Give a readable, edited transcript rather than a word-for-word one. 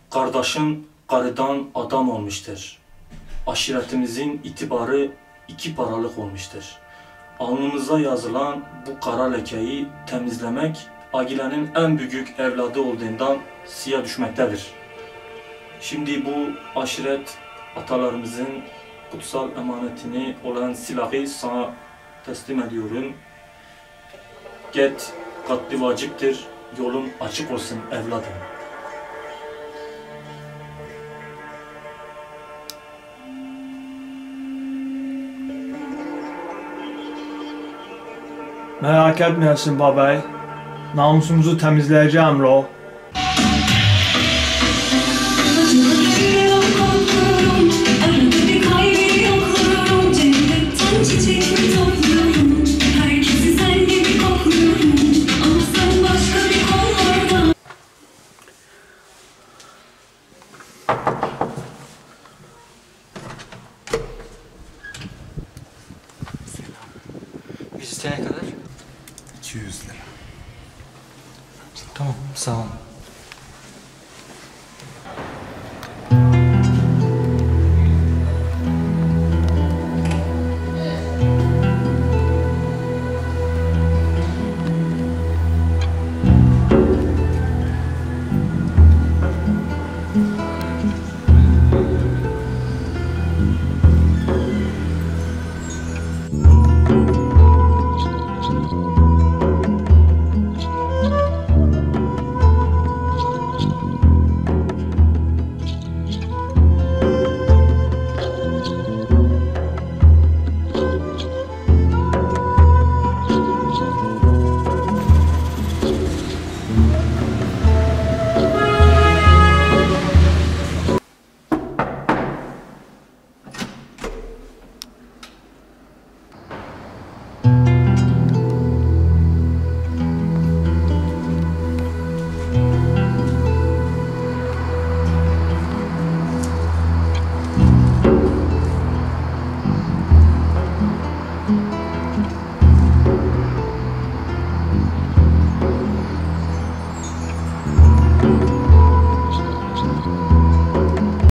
Kardeşin karıdan adam olmuştur. Aşiretimizin itibarı 2 paralık olmuştur. Alnımıza yazılan bu kara lekeyi temizlemek, ailenin en büyük evladı olduğundan siye düşmektedir. Şimdi bu aşiret atalarımızın kutsal emanetini olan silahı sana teslim ediyorum. Git, katli vaciptir, yolun açık olsun evladım. Merak etmeyesin babay. Namusumuzu temizleyeceğim lo. Viziteye kadar? 200 lira. Tamam, sağ ol.